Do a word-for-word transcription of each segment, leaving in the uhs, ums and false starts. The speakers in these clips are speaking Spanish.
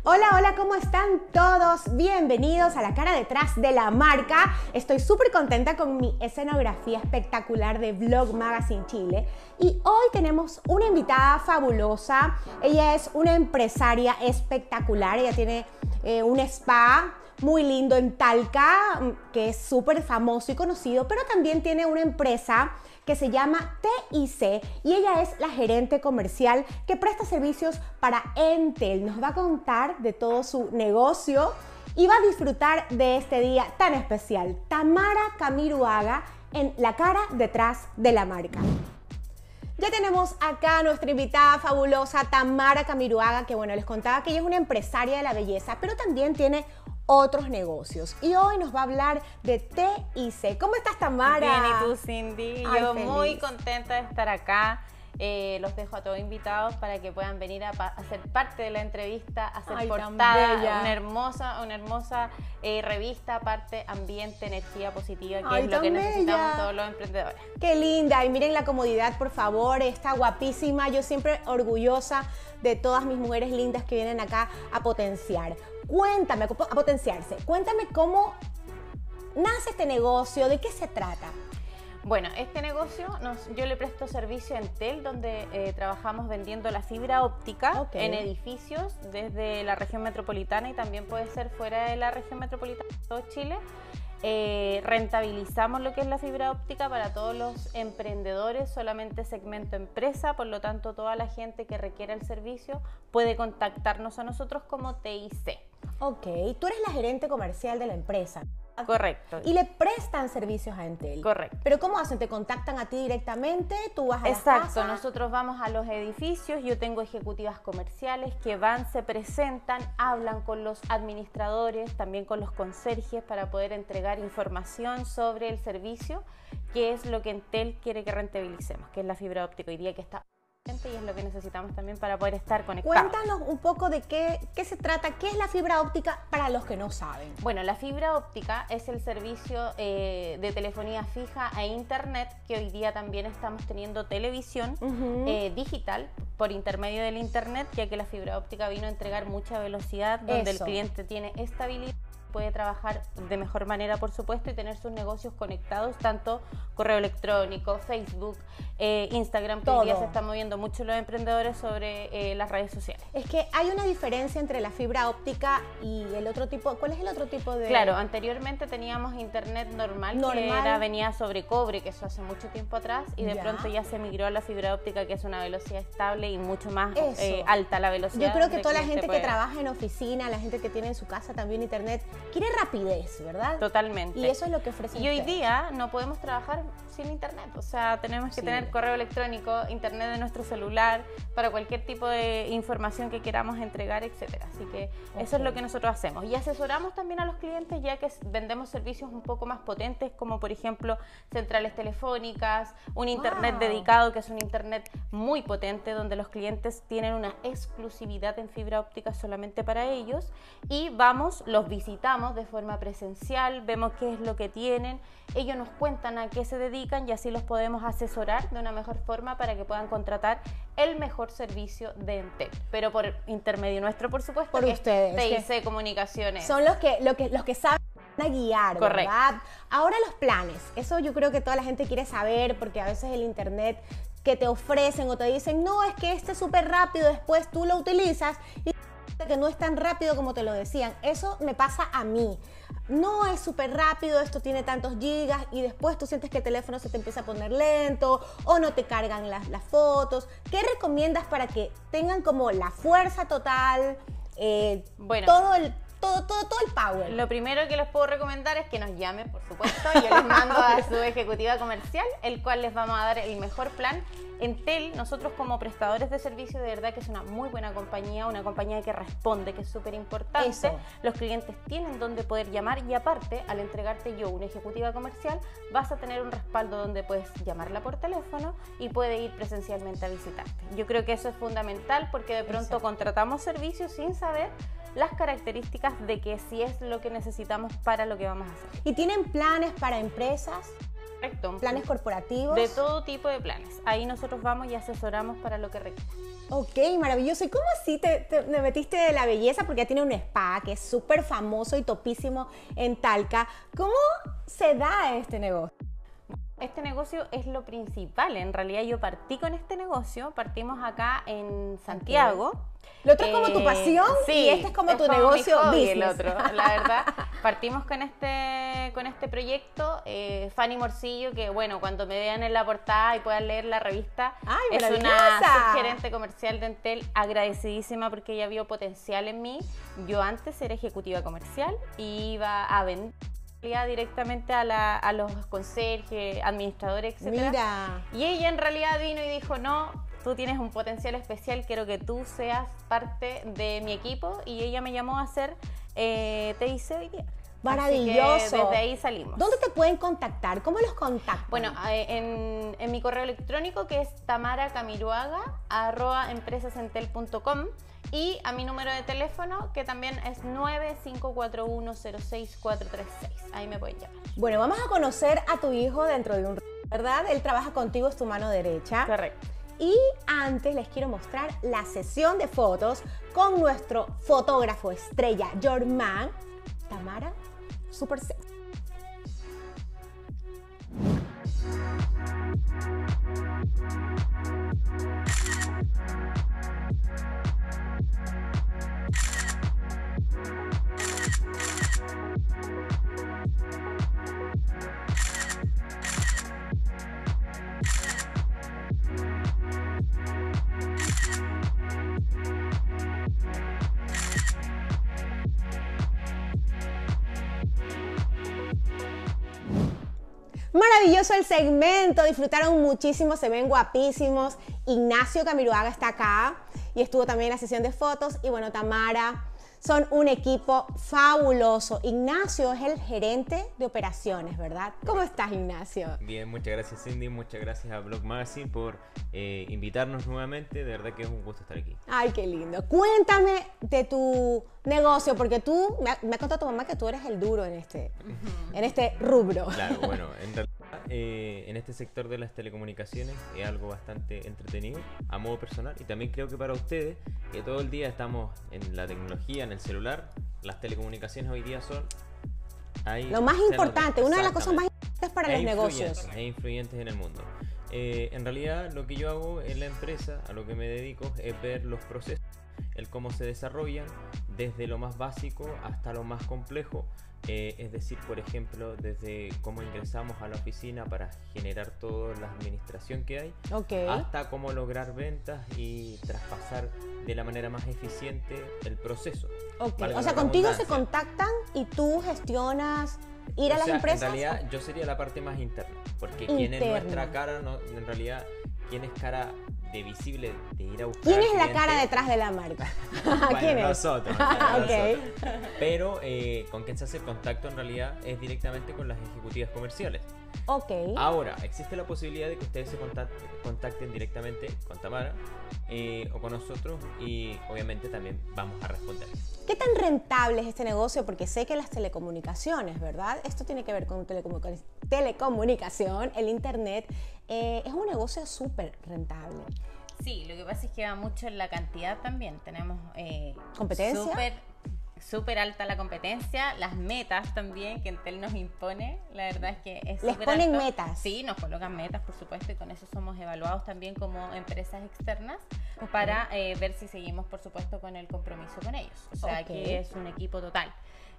Hola, hola, ¿cómo están todos? Bienvenidos a la cara detrás de la marca. Estoy súper contenta con mi escenografía espectacular de Vlog Magazine Chile. Y hoy tenemos una invitada fabulosa. Ella es una empresaria espectacular. Ella tiene eh, un spa muy lindo en Talca, que es súper famoso y conocido, pero también tiene una empresa que se llama T I C y ella es la gerente comercial que presta servicios para Entel. Nos va a contar de todo su negocio y va a disfrutar de este día tan especial. Tamara Camiruaga en la cara detrás de la marca. Ya tenemos acá a nuestra invitada fabulosa, Tamara Camiruaga, que bueno, les contaba que ella es una empresaria de la belleza, pero también tiene otros negocios. Y hoy nos va a hablar de T I C. ¿Cómo estás, Tamara? Bien, ¿y tú, Cindy? Ay, Yo feliz. muy contenta de estar acá. Eh, los dejo a todos invitados para que puedan venir a, a ser parte de la entrevista, a ser Ay, tan portada, bella. una hermosa, una hermosa eh, revista, aparte ambiente, energía positiva, que Ay, es lo que tan necesitamos bella. todos los emprendedores. Qué linda. Y miren la comodidad, por favor. Está guapísima. Yo siempre orgullosa de todas mis mujeres lindas que vienen acá a potenciar. Cuéntame, a potenciarse. Cuéntame cómo nace este negocio, de qué se trata. Bueno, este negocio, nos, yo le presto servicio a Entel, donde eh, trabajamos vendiendo la fibra óptica Okay. en edificios desde la región metropolitana y también puede ser fuera de la región metropolitana de todo Chile. Eh, rentabilizamos lo que es la fibra óptica para todos los emprendedores, solamente segmento empresa, por lo tanto toda la gente que requiera el servicio puede contactarnos a nosotros como T I C. Ok, tú eres la gerente comercial de la empresa. Correcto. Y le prestan servicios a Entel. Correcto. Pero ¿cómo hacen? ¿Te contactan a ti directamente? ¿Tú vas a las Exacto, casas? nosotros vamos a los edificios, yo tengo ejecutivas comerciales que van, se presentan, hablan con los administradores, también con los conserjes para poder entregar información sobre el servicio, que es lo que Entel quiere que rentabilicemos, que es la fibra óptica hoy día que está y es lo que necesitamos también para poder estar conectados. Cuéntanos un poco de qué, qué se trata, qué es la fibra óptica para los que no saben. Bueno, la fibra óptica es el servicio eh, de telefonía fija e internet que hoy día también estamos teniendo televisión Uh-huh. eh, digital por intermedio del internet, ya que la fibra óptica vino a entregar mucha velocidad, donde Eso. el cliente tiene estabilidad, puede trabajar de mejor manera, por supuesto, y tener sus negocios conectados, tanto correo electrónico, Facebook, eh, Instagram, que hoy día Todo. se están moviendo mucho los emprendedores sobre eh, las redes sociales. Es que hay una diferencia entre la fibra óptica y el otro tipo. ¿Cuál es el otro tipo de...? Claro, anteriormente teníamos internet normal, Normal. que era, venía sobre cobre, que eso hace mucho tiempo atrás, y de Ya. pronto ya se migró a la fibra óptica, que es una velocidad estable y mucho más Eso. eh, alta la velocidad. Yo creo que del toda la cliente gente puede- que trabaja en oficina, la gente que tiene en su casa también internet, quiere rapidez, ¿verdad? Totalmente. Y eso es lo que ofrecen Y hoy ustedes. día no podemos trabajar sin internet, o sea, tenemos que Sí. tener correo electrónico, internet de nuestro celular, para cualquier tipo de información que queramos entregar, etcétera. Así que eso es Ok. lo que nosotros hacemos. Y asesoramos también a los clientes, ya que s- vendemos servicios un poco más potentes, como por ejemplo centrales telefónicas, un internet Wow. dedicado, que es un internet muy potente, donde los clientes tienen una exclusividad en fibra óptica solamente para ellos, y vamos, los visitamos de forma presencial, vemos qué es lo que tienen, ellos nos cuentan a qué se dedican y así los podemos asesorar de una mejor forma para que puedan contratar el mejor servicio de Entel, pero por intermedio nuestro, por supuesto, Por que ustedes, T I que C Comunicaciones. Son los que, lo que, los que saben a guiar, Correcto. ¿verdad? Ahora los planes. Eso yo creo que toda la gente quiere saber, porque a veces el internet que te ofrecen o te dicen, no, es que este es súper rápido, después tú lo utilizas y que no es tan rápido como te lo decían. Eso me pasa a mí. No es súper rápido, esto tiene tantos gigas y después tú sientes que el teléfono se te empieza a poner lento o no te cargan las, las fotos. ¿Qué recomiendas para que tengan como la fuerza total, eh, Bueno. todo el todo, todo, todo el power? Lo primero que les puedo recomendar es que nos llamen, por supuesto. Yo les mando a su ejecutiva comercial, el cual les vamos a dar el mejor plan. Entel, nosotros como prestadores de servicio, de verdad que es una muy buena compañía, una compañía que responde, que es súper importante. Eso. Los clientes tienen donde poder llamar y aparte, al entregarte yo una ejecutiva comercial, vas a tener un respaldo donde puedes llamarla por teléfono y puede ir presencialmente a visitarte. Yo creo que eso es fundamental porque de pronto Exacto. contratamos servicios sin saber las características de que si es lo que necesitamos para lo que vamos a hacer. ¿Y tienen planes para empresas? Correcto. ¿Planes corporativos? De todo tipo de planes. Ahí nosotros vamos y asesoramos para lo que requiera. Ok, maravilloso. ¿Y cómo así te, te, te metiste de la belleza? Porque ya tiene un spa que es súper famoso y topísimo en Talca. ¿Cómo se da este negocio? Este negocio es lo principal. En realidad yo partí con este negocio, partimos acá en Santiago. Okay. Lo otro es como tu pasión, sí, y este es como es tu como negocio mi hobby, business. el otro, la verdad. Partimos con este, con este proyecto. Eh, Fanny Morcillo, que bueno, cuando me vean en la portada y puedan leer la revista, Ay, es una subgerente comercial de Entel, agradecidísima porque ella vio potencial en mí. Yo antes era ejecutiva comercial y iba a vender directamente a, la, a los conserjes, administradores, etcétera. Mira. Y ella en realidad vino y dijo, no, tú tienes un potencial especial, quiero que tú seas parte de mi equipo. Y ella me llamó a hacer eh, T I C hoy día. Maravilloso. Así que desde ahí salimos. ¿Dónde te pueden contactar? ¿Cómo los contactan? Bueno, eh, en, en mi correo electrónico, que es tamaracamiruaga arroba empresasentel punto com, y a mi número de teléfono, que también es nueve cinco cuatro uno cero seis cuatro tres seis. Ahí me pueden llamar. Bueno, vamos a conocer a tu hijo dentro de un rato, ¿verdad? Él trabaja contigo, es tu mano derecha. Correcto. Y antes les quiero mostrar la sesión de fotos con nuestro fotógrafo estrella, Jorman. Tamara, súper sexy. Maravilloso el segmento, disfrutaron muchísimo, se ven guapísimos. Ignacio Camiruaga está acá y estuvo también en la sesión de fotos. Y bueno, Tamara, son un equipo fabuloso. Ignacio es el gerente de operaciones, ¿verdad? ¿Cómo estás, Ignacio? Bien, muchas gracias, Cindy, muchas gracias a Blog Magazine por eh, invitarnos nuevamente. De verdad que es un gusto estar aquí. Ay, qué lindo. Cuéntame de tu negocio, porque tú, me ha, me ha contado tu mamá que tú eres el duro en este, uh-huh. en este rubro. Claro, bueno, en realidad eh, en este sector de las telecomunicaciones es algo bastante entretenido a modo personal, y también creo que para ustedes, que todo el día estamos en la tecnología, en el celular, las telecomunicaciones hoy día son ahí, lo más importante, una de las cosas más importantes para los negocios. E influyentes en el mundo. Eh, en realidad lo que yo hago en la empresa, a lo que me dedico, es ver los procesos, el cómo se desarrollan, desde lo más básico hasta lo más complejo. Eh, es decir, por ejemplo, desde cómo ingresamos a la oficina para generar toda la administración que hay, okay. hasta cómo lograr ventas y traspasar de la manera más eficiente el proceso. Okay. O sea, contigo se contactan y tú gestionas ir o a las sea, empresas. En realidad, yo sería la parte más interna, porque interna. quien es nuestra cara, no, en realidad, quien es cara de visible de ir a buscar. ¿Quién es la cara detrás de la marca? Bueno, ¿Quién es? Nosotros. Okay. nosotros. Pero eh, con quien se hace el contacto en realidad es directamente con las ejecutivas comerciales. Ok. Ahora, existe la posibilidad de que ustedes se contacten, contacten directamente con Tamara eh, o con nosotros, y obviamente también vamos a responder. ¿Qué tan rentable es este negocio? Porque sé que las telecomunicaciones, ¿verdad? Esto tiene que ver con telecomunica- telecomunicación, el internet. Eh, es un negocio súper rentable. Sí, lo que pasa es que va mucho en la cantidad también. Tenemos eh, competencia. Súper súper alta la competencia, las metas también que Entel nos impone, la verdad es que es ¿Les ponen alto. metas? Sí, nos colocan metas, por supuesto, y con eso somos evaluados también como empresas externas, okay. para eh, ver si seguimos, por supuesto, con el compromiso con ellos. O sea, okay. que es un equipo total.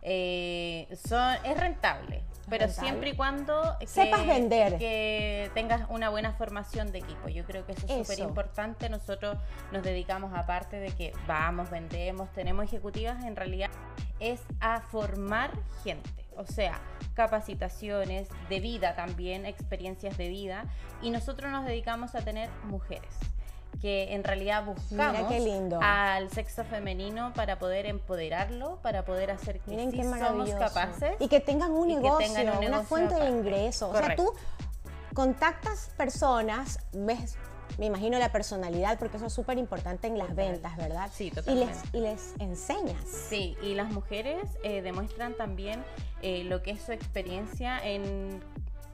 Eh, son, es rentable, pero rentable. Siempre y cuando que, sepas vender, que tengas una buena formación de equipo. Yo creo que eso es súper importante. Nosotros nos dedicamos, aparte de que vamos, vendemos, tenemos ejecutivas, en realidad es a formar gente, o sea, capacitaciones de vida también, experiencias de vida, y nosotros nos dedicamos a tener mujeres que en realidad buscamos al sexo femenino para poder empoderarlo, para poder hacer que Miren sí qué somos capaces. Y que tengan un negocio, tengan un una negocio fuente aparte. de ingresos. Correcto. O sea, tú contactas personas, ves, me imagino la personalidad, porque eso es súper importante en las Total. ventas, ¿verdad? Sí, totalmente. Y les, y les enseñas. Sí, y las mujeres eh, demuestran también eh, lo que es su experiencia en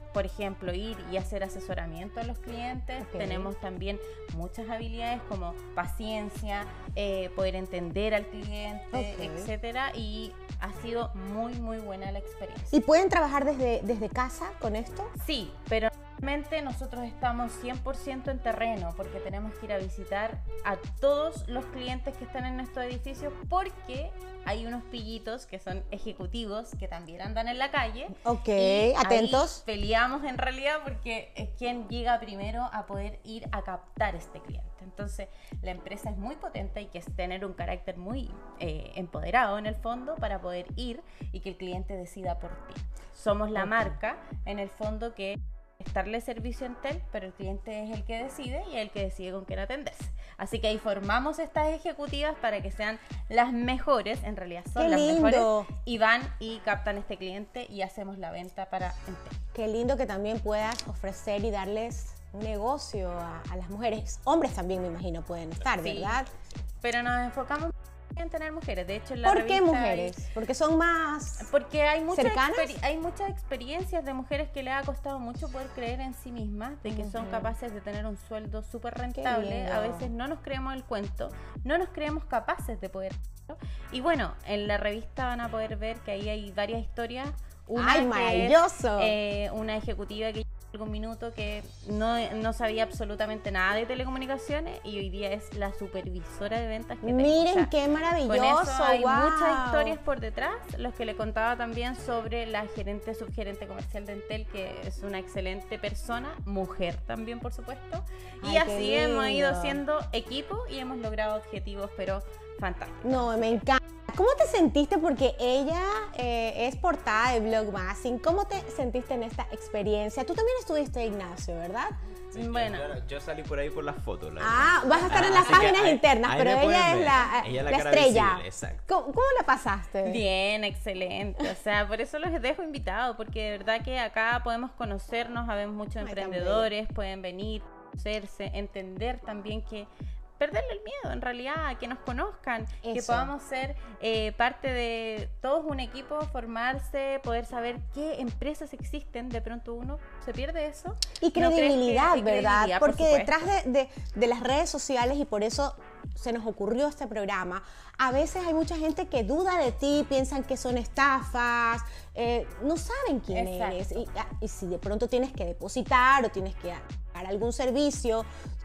por ejemplo, ir y hacer asesoramiento a los clientes. Okay. Tenemos también muchas habilidades como paciencia, eh, poder entender al cliente, Okay. etcétera, y ha sido muy, muy buena la experiencia. ¿Y pueden trabajar desde, desde casa con esto? Sí, pero realmente nosotros estamos cien por ciento en terreno porque tenemos que ir a visitar a todos los clientes que están en nuestros edificios, porque hay unos pillitos que son ejecutivos que también andan en la calle. Ok, y atentos. ahí peleamos en realidad porque es quien llega primero a poder ir a captar este cliente. Entonces la empresa es muy potente y que es tener un carácter muy eh, empoderado en el fondo para poder ir y que el cliente decida por ti. Somos la Ok. marca en el fondo que prestarle servicio en Entel, pero el cliente es el que decide y es el que decide con quién atenderse. Así que ahí formamos estas ejecutivas para que sean las mejores, en realidad son ¡Qué las lindo! mejores, y van y captan este cliente y hacemos la venta para Entel. Qué lindo que también puedas ofrecer y darles un negocio a, a las mujeres. Hombres también, me imagino, pueden estar, Sí, ¿verdad? pero nos enfocamos en tener mujeres. De hecho, en la ¿Por qué revista mujeres? hay- Porque son más... Porque hay muchas, ¿Cercanas? experi- hay muchas experiencias de mujeres que les ha costado mucho poder creer en sí mismas, de que son Ujú. capaces de tener un sueldo súper rentable. lindo. A veces no nos creemos el cuento, no nos creemos capaces de poder hacerlo. Y bueno, en la revista van a poder ver que ahí hay varias historias. Una ¡Ay, que maravilloso! es, eh, una ejecutiva que algún minuto que no, no sabía absolutamente nada de telecomunicaciones y hoy día es la supervisora de ventas que tengo. Miren O sea, qué con maravilloso, eso hay ¡guau! muchas historias por detrás, los que le contaba también sobre la gerente, subgerente comercial de Entel, que es una excelente persona, mujer también, por supuesto. Y Ay, qué así hemos ido lindo. siendo equipo y hemos logrado objetivos, pero fantásticos. No, me encanta. ¿Cómo te sentiste? Porque ella eh, es portada de Blog Magazine. ¿Cómo te sentiste en esta experiencia? Tú también estuviste, Ignacio, ¿verdad? Sí, Bueno. claro, yo salí por ahí por las fotos. la Ah, verdad. vas a estar en Ah, las así que páginas ahí- internas, ahí pero me ella pueden es ver. la, Ella es la la cara estrella. visible, exacto. ¿Cómo, cómo la pasaste? Bien, excelente. O sea, por eso los dejo invitados, porque de verdad que acá podemos conocernos, habemos muchos Ay, tan emprendedores, pueden venir, conocerse, entender también que perderle el miedo, en realidad, que nos conozcan, que Eso. podamos ser eh, parte de todos un equipo, formarse, poder saber qué empresas existen. De pronto uno se pierde eso. Y ¿No crees que- credibilidad, y ¿verdad? credibilidad, por Porque supuesto. detrás de, de- de las redes sociales, y por eso se nos ocurrió este programa, a veces hay mucha gente que duda de ti, piensan que son estafas, eh, no saben quién Exacto. eres. Y, ah, y si de pronto tienes que depositar o tienes que dar algún servicio,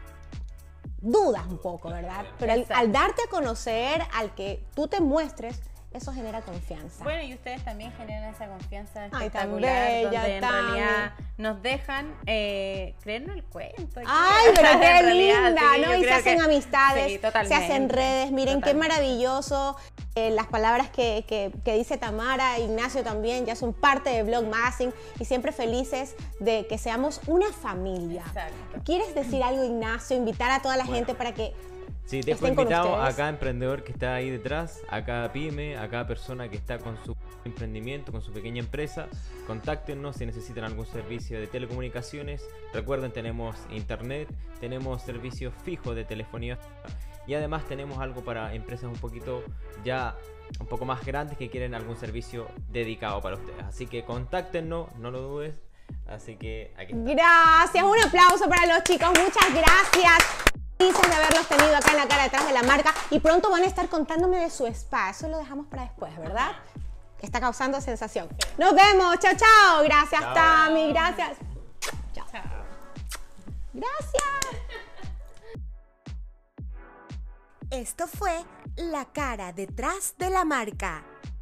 dudas un poco, ¿verdad? Pero al, Exacto. al darte a conocer, al que tú te muestres, eso genera confianza. Bueno, y ustedes también generan esa confianza Ay, tan espectacular, bella, donde en Tami. realidad nos dejan eh, creernos el cuento. aquí. Ay, pero En qué realidad, linda, sí, ¿no? yo Y se creo hacen que- amistades, sí, se totalmente, hacen redes. Miren qué totalmente. maravilloso. Eh, las palabras que, que- que dice Tamara, Ignacio también, ya son parte de Blog Magazine y siempre felices de que seamos una familia. Exacto. ¿Quieres decir algo, Ignacio? Invitar a toda la Bueno. gente para que Sí, dejo estén con invitado a ustedes. cada emprendedor que está ahí detrás, a cada pyme, a cada persona que está con su emprendimiento, con su pequeña empresa. Contáctenos si necesitan algún servicio de telecomunicaciones. Recuerden, tenemos internet, tenemos servicios fijos de telefonía y además tenemos algo para empresas un poquito ya un poco más grandes que quieren algún servicio dedicado para ustedes. Así que contáctenos, no lo dudes. Así que aquí está. Gracias, un aplauso para los chicos, muchas gracias. Felices de haberlos tenido acá en la cara detrás de la marca y pronto van a estar contándome de su spa, eso lo dejamos para después, ¿verdad? Está causando sensación. Nos vemos, chao, chao. Gracias, Chao. Tami, gracias. Chao. Chao. Gracias. Esto fue La Cara Detrás de la Marca.